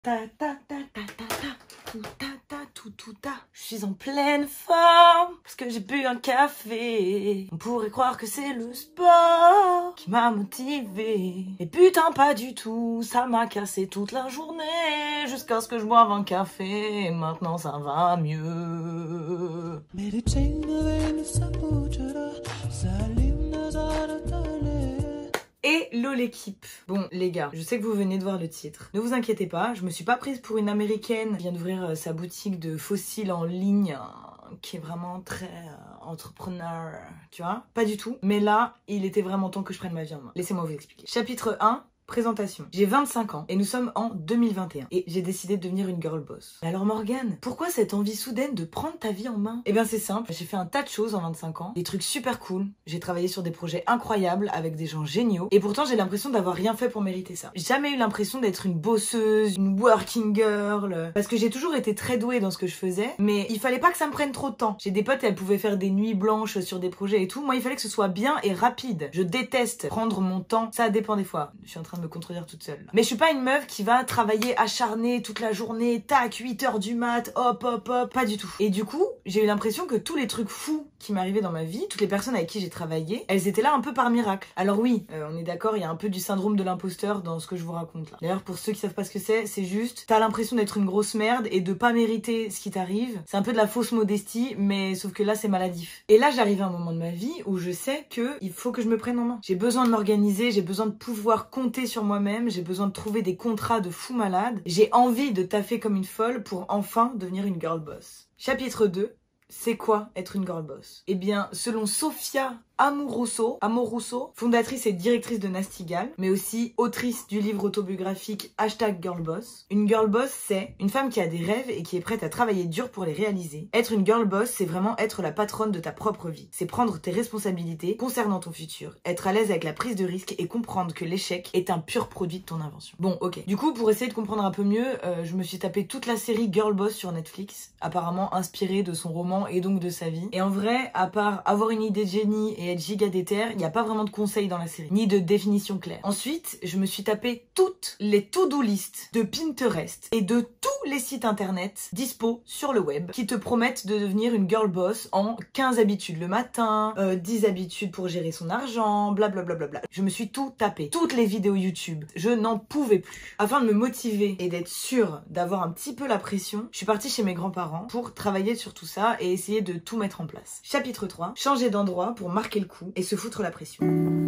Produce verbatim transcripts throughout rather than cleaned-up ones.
Ta ta ta ta ta ta, tout ta ta tout tout ta. Je suis en pleine forme parce que j'ai bu un café. On pourrait croire que c'est le sport qui m'a motivé. Et putain pas du tout, ça m'a cassé toute la journée jusqu'à ce que je boive un café. Et maintenant ça va mieux. Hello l'équipe. Bon les gars, je sais que vous venez de voir le titre. Ne vous inquiétez pas, je me suis pas prise pour une américaine qui vient d'ouvrir euh, sa boutique de fossiles en ligne, euh, qui est vraiment très euh, entrepreneur, tu vois. Pas du tout. Mais là, il était vraiment temps que je prenne ma vie en main. Laissez-moi vous expliquer. Chapitre un. Présentation. J'ai vingt-cinq ans et nous sommes en deux mille vingt et un et j'ai décidé de devenir une girl boss. Mais alors Morgane, pourquoi cette envie soudaine de prendre ta vie en main? Eh bien c'est simple, j'ai fait un tas de choses en vingt-cinq ans, des trucs super cool, j'ai travaillé sur des projets incroyables avec des gens géniaux et pourtant j'ai l'impression d'avoir rien fait pour mériter ça. J'ai jamais eu l'impression d'être une bosseuse, une working girl, parce que j'ai toujours été très douée dans ce que je faisais, mais il fallait pas que ça me prenne trop de temps. J'ai des potes, elles pouvaient faire des nuits blanches sur des projets et tout, moi il fallait que ce soit bien et rapide. Je déteste prendre mon temps, ça dépend des fois. Je suis en train de me contredire toute seule. Mais je suis pas une meuf qui va travailler acharnée toute la journée, tac, huit heures du mat, hop, hop, hop, pas du tout. Et du coup, j'ai eu l'impression que tous les trucs fous qui m'arrivaient dans ma vie, toutes les personnes avec qui j'ai travaillé, elles étaient là un peu par miracle. Alors oui, euh, on est d'accord, il y a un peu du syndrome de l'imposteur dans ce que je vous raconte là. D'ailleurs, pour ceux qui savent pas ce que c'est, c'est juste, t'as l'impression d'être une grosse merde et de pas mériter ce qui t'arrive. C'est un peu de la fausse modestie, mais sauf que là, c'est maladif. Et là, j'arrive à un moment de ma vie où je sais que il faut que je me prenne en main. J'ai besoin de m'organiser, j'ai besoin de pouvoir compter sur moi-même, j'ai besoin de trouver des contrats de fou malade, j'ai envie de taffer comme une folle pour enfin devenir une girl boss. Chapitre deux. C'est quoi être une girl boss? Eh bien, selon Sophia Amoruso, Amoruso, fondatrice et directrice de Nastigal, mais aussi autrice du livre autobiographique Hashtag Girlboss. Une girl boss, c'est une femme qui a des rêves et qui est prête à travailler dur pour les réaliser. Être une girl boss, c'est vraiment être la patronne de ta propre vie. C'est prendre tes responsabilités concernant ton futur, être à l'aise avec la prise de risque et comprendre que l'échec est un pur produit de ton invention. Bon, ok. Du coup, pour essayer de comprendre un peu mieux, euh, je me suis tapé toute la série Girl Boss sur Netflix, apparemment inspirée de son roman et donc de sa vie. Et en vrai, à part avoir une idée de génie et être giga déter, il n'y a pas vraiment de conseils dans la série, ni de définition claire. Ensuite, je me suis tapé toutes les to-do list de Pinterest et de tous les sites internet dispo sur le web qui te promettent de devenir une girl boss en quinze habitudes le matin, euh, dix habitudes pour gérer son argent, blablabla. Bla bla bla. Je me suis tout tapé, toutes les vidéos YouTube. Je n'en pouvais plus. Afin de me motiver et d'être sûre d'avoir un petit peu la pression, je suis partie chez mes grands-parents pour travailler sur tout ça et essayer de tout mettre en place. Chapitre trois. Changer d'endroit pour marquer le coup et se foutre la pression.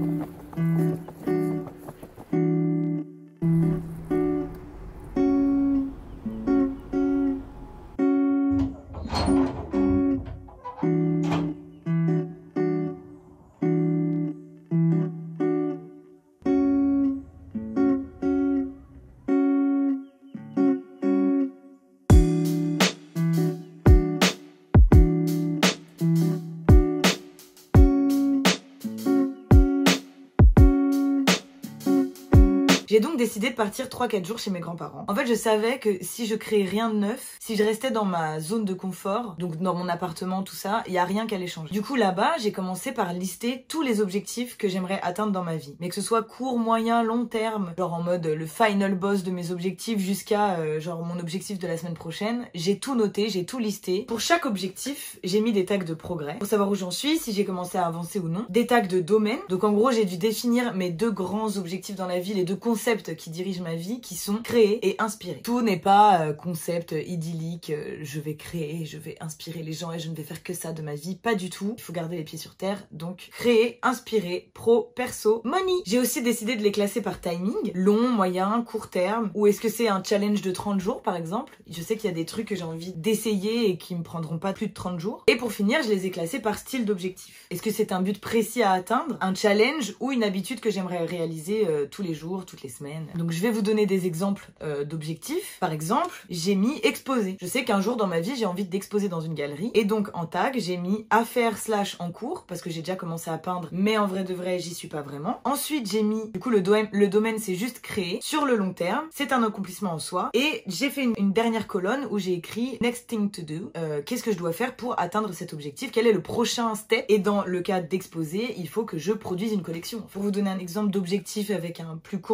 J'ai donc décidé de partir trois quatre jours chez mes grands-parents. En fait, je savais que si je créais rien de neuf, si je restais dans ma zone de confort, donc dans mon appartement, tout ça, il y a rien qui allait changer. Du coup, là-bas, j'ai commencé par lister tous les objectifs que j'aimerais atteindre dans ma vie. Mais que ce soit court, moyen, long terme, genre en mode le final boss de mes objectifs jusqu'à euh, genre mon objectif de la semaine prochaine, j'ai tout noté, j'ai tout listé. Pour chaque objectif, j'ai mis des tags de progrès pour savoir où j'en suis, si j'ai commencé à avancer ou non. Des tags de domaine. Donc en gros, j'ai dû définir mes deux grands objectifs dans la vie, les deux concepts qui dirigent ma vie, qui sont créer et inspirer. Tout n'est pas euh, concept idyllique, euh, je vais créer, je vais inspirer les gens et je ne vais faire que ça de ma vie, pas du tout. Il faut garder les pieds sur terre, donc créer, inspirer, pro, perso, money. J'ai aussi décidé de les classer par timing, long, moyen, court terme, ou est-ce que c'est un challenge de trente jours par exemple. Je sais qu'il y a des trucs que j'ai envie d'essayer et qui me prendront pas plus de trente jours. Et pour finir, je les ai classés par style d'objectif. Est-ce que c'est un but précis à atteindre, un challenge ou une habitude que j'aimerais réaliser euh, tous les jours, toutes les semaines. Donc je vais vous donner des exemples euh, d'objectifs. Par exemple, j'ai mis exposer. Je sais qu'un jour dans ma vie, j'ai envie d'exposer dans une galerie. Et donc en tag, j'ai mis à faire slash en cours, parce que j'ai déjà commencé à peindre, mais en vrai de vrai, j'y suis pas vraiment. Ensuite, j'ai mis, du coup, le, do le domaine, c'est juste créer. Sur le long terme, c'est un accomplissement en soi. Et j'ai fait une, une dernière colonne où j'ai écrit next thing to do. Euh, Qu'est-ce que je dois faire pour atteindre cet objectif? Quel est le prochain step? Et dans le cas d'exposer, il faut que je produise une collection. Pour vous donner un exemple d'objectif avec un plus court délai,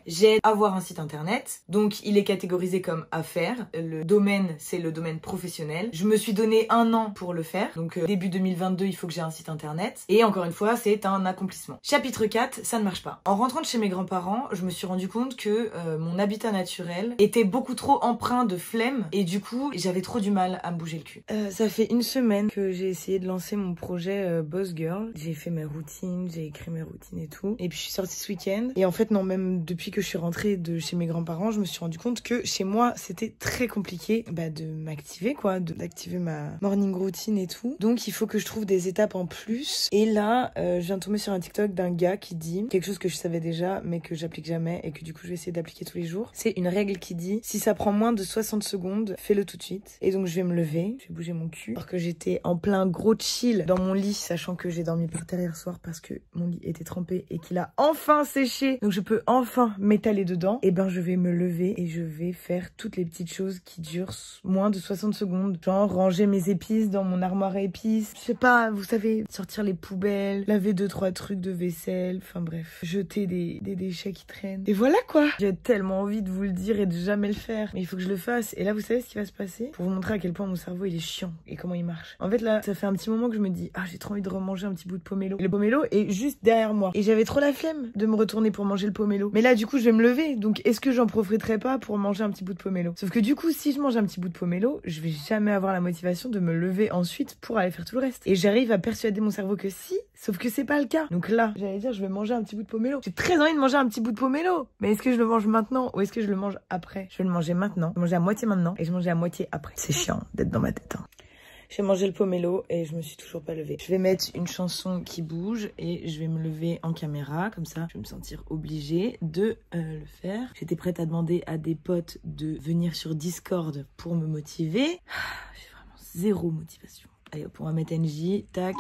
j'ai avoir un site internet, donc il est catégorisé comme à faire. Le domaine, c'est le domaine professionnel. Je me suis donné un an pour le faire, donc euh, début deux mille vingt-deux, il faut que j'ai un site internet. Et encore une fois, c'est un accomplissement. Chapitre quatre, ça ne marche pas. En rentrant de chez mes grands-parents, je me suis rendu compte que euh, mon habitat naturel était beaucoup trop empreint de flemme et du coup, j'avais trop du mal à me bouger le cul. Euh, ça fait une semaine que j'ai essayé de lancer mon projet euh, Boss Girl. J'ai fait mes routines, j'ai écrit mes routines et tout. Et puis je suis sortie ce week-end. Et en fait, non, même depuis que je suis rentrée de chez mes grands-parents, je me suis rendu compte que chez moi, c'était très compliqué bah, de m'activer, quoi, d'activer ma morning routine et tout. Donc, il faut que je trouve des étapes en plus. Et là, euh, je viens de tomber sur un TikTok d'un gars qui dit quelque chose que je savais déjà, mais que j'applique jamais et que du coup, je vais essayer d'appliquer tous les jours. C'est une règle qui dit, si ça prend moins de soixante secondes, fais-le tout de suite. Et donc, je vais me lever, je vais bouger mon cul. Alors que j'étais en plein gros chill dans mon lit, sachant que j'ai dormi par terre hier soir parce que mon lit était trempé et qu'il a enfin séché. Donc, je peux enfin m'étaler dedans. Et ben, je vais me lever et je vais faire toutes les petites choses qui durent moins de soixante secondes. Genre, ranger mes épices dans mon armoire à épices. Je sais pas, vous savez, sortir les poubelles, laver deux, trois trucs de vaisselle. Enfin bref, jeter des, des déchets qui traînent. Et voilà quoi. J'ai tellement envie de vous le dire et de jamais le faire. Mais il faut que je le fasse. Et là, vous savez ce qui va se passer? Pour vous montrer à quel point mon cerveau, il est chiant et comment il marche. En fait, là, ça fait un petit moment que je me dis, ah, j'ai trop envie de remanger un petit bout de pomelo. Et le pomelo est juste derrière moi. Et j'avais trop la flemme de me retourner pour manger le pomelo. Mais là, du coup, je vais me lever. Donc, est-ce que j'en profiterai pas pour manger un petit bout de pomelo? Sauf que du coup, si je mange un petit bout de pomelo, je vais jamais avoir la motivation de me lever ensuite pour aller faire tout le reste. Et j'arrive à persuader mon cerveau que si, sauf que c'est pas le cas. Donc là, j'allais dire, je vais manger un petit bout de pomelo. J'ai très envie de manger un petit bout de pomelo. Mais est-ce que je le mange maintenant ou est-ce que je le mange après? Je vais le manger maintenant. Je vais manger à moitié maintenant et je vais manger à moitié après. C'est chiant d'être dans ma tête, hein. J'ai mangé le pomelo et je me suis toujours pas levée. Je vais mettre une chanson qui bouge et je vais me lever en caméra. Comme ça, je vais me sentir obligée de euh, le faire. J'étais prête à demander à des potes de venir sur Discord pour me motiver. J'ai vraiment zéro motivation. Allez hop, on va mettre N J. Tac.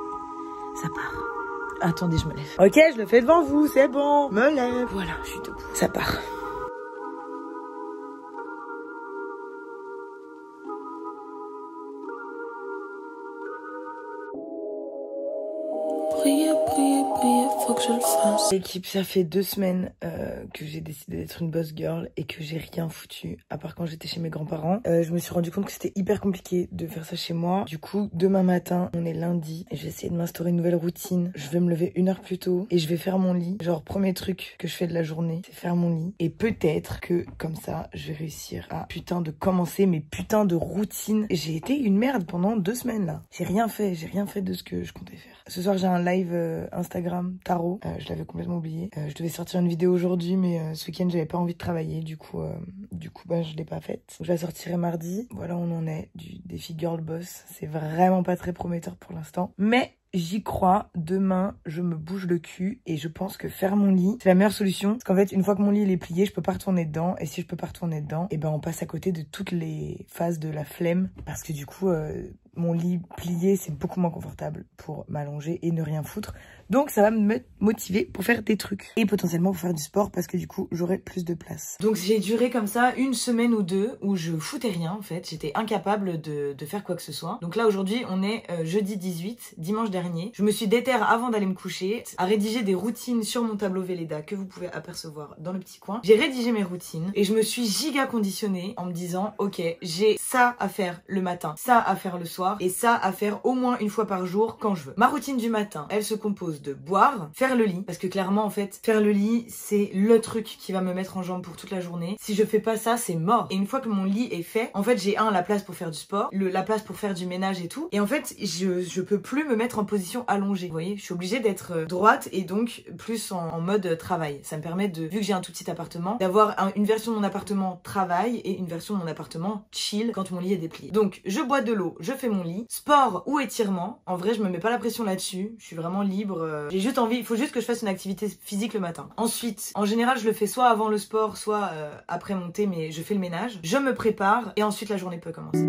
Ça part. Attendez, je me lève. Ok, je le fais devant vous, c'est bon. Me lève. Voilà, je suis debout. Ça part. Priez, priez, priez, faut que je le fasse. L'équipe, ça fait deux semaines euh, que j'ai décidé d'être une boss girl et que j'ai rien foutu, à part quand j'étais chez mes grands-parents. Euh, je me suis rendu compte que c'était hyper compliqué de faire ça chez moi. Du coup, demain matin, on est lundi, et je vais essayer de m'instaurer une nouvelle routine. Je vais me lever une heure plus tôt et je vais faire mon lit. Genre, premier truc que je fais de la journée, c'est faire mon lit. Et peut-être que, comme ça, je vais réussir à putain de commencer mes putains de routines. J'ai été une merde pendant deux semaines, là. J'ai rien fait, j'ai rien fait de ce que je comptais faire. Ce soir, j'ai un live euh, Instagram tarot. Euh, je l'avais complètement oublié. Euh, je devais sortir une vidéo aujourd'hui, mais euh, ce week-end, j'avais pas envie de travailler. Du coup, euh, du coup, bah, je l'ai pas faite. Donc, je la sortirai mardi. Voilà où on en est du défi Girl Boss. C'est vraiment pas très prometteur pour l'instant. Mais j'y crois. Demain, je me bouge le cul et je pense que faire mon lit, c'est la meilleure solution. Parce qu'en fait, une fois que mon lit il est plié, je peux pas retourner dedans. Et si je peux pas retourner dedans, et ben on passe à côté de toutes les phases de la flemme. Parce que du coup, euh, mon lit plié, c'est beaucoup moins confortable pour m'allonger et ne rien foutre. Donc ça va me motiver pour faire des trucs. Et potentiellement pour faire du sport parce que du coup, j'aurai plus de place. Donc j'ai duré comme ça une semaine ou deux où je foutais rien en fait. J'étais incapable de, de faire quoi que ce soit. Donc là aujourd'hui, on est euh, jeudi dix-huit, dimanche dernier. Je me suis déterre avant d'aller me coucher à rédiger des routines sur mon tableau Velleda que vous pouvez apercevoir dans le petit coin. J'ai rédigé mes routines et je me suis giga conditionnée en me disant ok, j'ai ça à faire le matin, ça à faire le soir et ça à faire au moins une fois par jour quand je veux. Ma routine du matin, elle se compose de boire, faire le lit, parce que clairement en fait, faire le lit, c'est le truc qui va me mettre en jambe pour toute la journée. Si je fais pas ça, c'est mort. Et une fois que mon lit est fait, en fait, j'ai un, la place pour faire du sport, le, la place pour faire du ménage et tout. Et en fait, je, je peux plus me mettre en position allongée. Vous voyez, je suis obligée d'être droite et donc plus en, en mode travail. Ça me permet de, vu que j'ai un tout petit appartement, d'avoir un, une version de mon appartement travail et une version de mon appartement chill quand mon lit est déplié. Donc, je bois de l'eau, je fais mon lit, sport ou étirement. En vrai, je me mets pas la pression là-dessus. Je suis vraiment libre. J'ai juste envie, il faut juste que je fasse une activité physique le matin. Ensuite, en général, je le fais soit avant le sport, soit euh, après mon thé, mais je fais le ménage. Je me prépare et ensuite la journée peut commencer.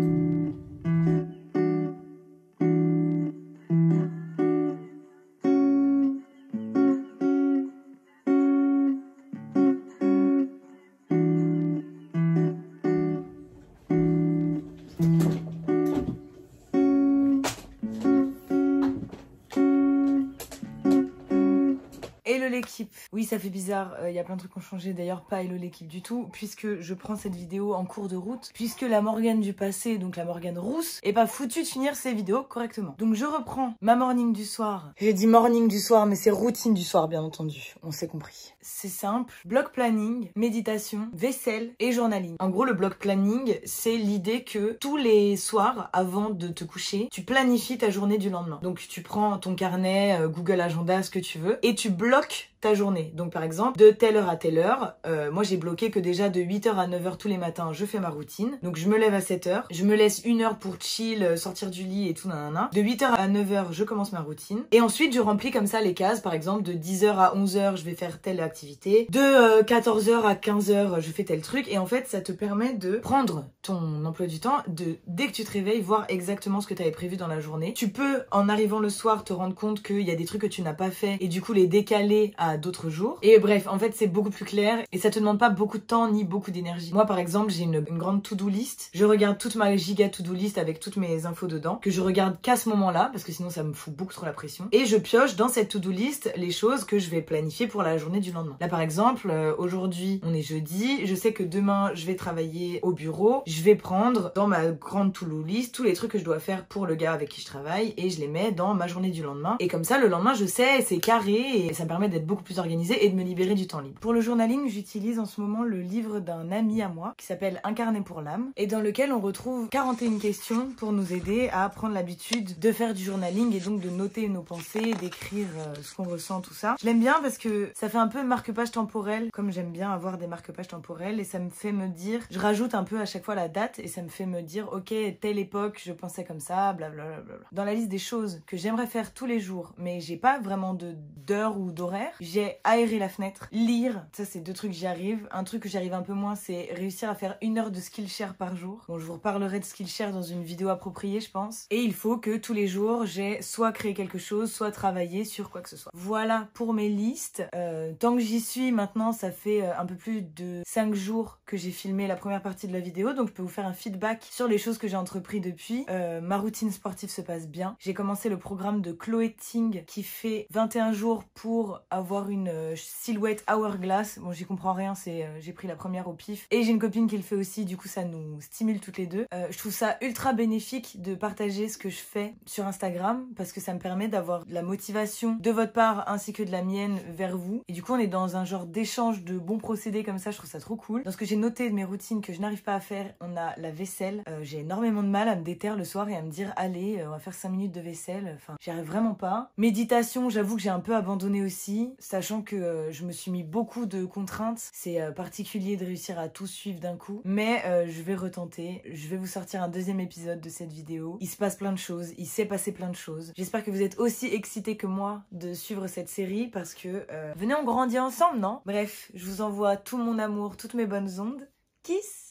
l'équipe. Oui, ça fait bizarre, il euh, y a plein de trucs qui ont changé, d'ailleurs pas hello l'équipe du tout, puisque je prends cette vidéo en cours de route, puisque la Morgane du passé, donc la Morgane rousse, est pas foutue de finir ses vidéos correctement. Donc je reprends ma morning du soir. J'ai dit morning du soir, mais c'est routine du soir bien entendu, on s'est compris. C'est simple, bloc planning, méditation, vaisselle et journaling. En gros, le bloc planning, c'est l'idée que tous les soirs, avant de te coucher, tu planifies ta journée du lendemain. Donc tu prends ton carnet, euh, Google Agenda, ce que tu veux, et tu bloques ta journée. Donc par exemple, de telle heure à telle heure, euh, moi j'ai bloqué que déjà de huit heures à neuf heures tous les matins, je fais ma routine. Donc je me lève à sept heures, je me laisse une heure pour chill, sortir du lit et tout, nanana. De huit heures à neuf heures, je commence ma routine. Et ensuite, je remplis comme ça les cases. Par exemple, de dix heures à onze heures, je vais faire telle activité. De euh, quatorze heures à quinze heures, je fais tel truc. Et en fait, ça te permet de prendre ton emploi du temps, de dès que tu te réveilles, voir exactement ce que tu avais prévu dans la journée. Tu peux, en arrivant le soir, te rendre compte qu'il y a des trucs que tu n'as pas fait et du coup les décaler à d'autres jours. Et bref, en fait, c'est beaucoup plus clair et ça te demande pas beaucoup de temps ni beaucoup d'énergie. Moi, par exemple, j'ai une, une grande to-do list. Je regarde toute ma giga to-do list avec toutes mes infos dedans, que je regarde qu'à ce moment-là, parce que sinon ça me fout beaucoup trop la pression. Et je pioche dans cette to-do list les choses que je vais planifier pour la journée du lendemain. Là, par exemple, euh, aujourd'hui, on est jeudi. Je sais que demain, je vais travailler au bureau. Je vais prendre dans ma grande to-do list tous les trucs que je dois faire pour le gars avec qui je travaille et je les mets dans ma journée du lendemain. Et comme ça, le lendemain, je sais, c'est carré et ça me permet d'être beaucoup plus organisée et de me libérer du temps libre. Pour le journaling, j'utilise en ce moment le livre d'un ami à moi qui s'appelle Incarné pour l'âme et dans lequel on retrouve quarante et une questions pour nous aider à prendre l'habitude de faire du journaling et donc de noter nos pensées, d'écrire euh, ce qu'on ressent, tout ça. Je l'aime bien parce que ça fait un peu marque-page temporel, comme j'aime bien avoir des marque-pages temporels et ça me fait me dire, je rajoute un peu à chaque fois la date et ça me fait me dire, ok, telle époque, je pensais comme ça, blablabla. Dans la liste des choses que j'aimerais faire tous les jours, mais j'ai pas vraiment de d'heure ou d'horaire, j'ai aéré la fenêtre, lire, ça c'est deux trucs j'y arrive. Un truc que j'y arrive un peu moins, c'est réussir à faire une heure de Skillshare par jour. Bon, je vous reparlerai de Skillshare dans une vidéo appropriée, je pense. Et il faut que tous les jours, j'ai soit créé quelque chose, soit travaillé sur quoi que ce soit. Voilà pour mes listes. Euh, tant que j'y suis, maintenant, ça fait euh, un peu plus de cinq jours que j'ai filmé la première partie de la vidéo, donc je peux vous faire un feedback sur les choses que j'ai entrepris depuis. Euh, ma routine sportive se passe bien. J'ai commencé le programme de Chloé Ting qui fait vingt et un jours pour avoir une euh, silhouette hourglass. Bon, j'y comprends rien, c'est euh, j'ai pris la première au pif. Et j'ai une copine qui le fait aussi, du coup ça nous stimule toutes les deux. Euh, je trouve ça ultra bénéfique de partager ce que je fais sur Instagram parce que ça me permet d'avoir de la motivation de votre part ainsi que de la mienne vers vous. Et du coup on est dans un genre d'échange de bons procédés comme ça, je trouve ça trop cool. Dans ce que j'ai noté de mes routines que je n'arrive pas à faire, on a la vaisselle. Euh, j'ai énormément de mal à me déterre le soir et à me dire allez, euh, on va faire cinq minutes de vaisselle. Enfin, j'y arrive vraiment pas. Méditation, j'avoue que j'ai un peu abandonné aussi, sachant que euh, je me suis mis beaucoup de contraintes. C'est euh, particulier de réussir à tout suivre d'un coup. Mais euh, je vais retenter. Je vais vous sortir un deuxième épisode de cette vidéo. Il se passe plein de choses. Il s'est passé plein de choses. J'espère que vous êtes aussi excités que moi de suivre cette série parce que euh, venez on grandit ensemble, non? Bref, je vous envoie tout mon amour, toutes mes bonnes ondes. Kiss!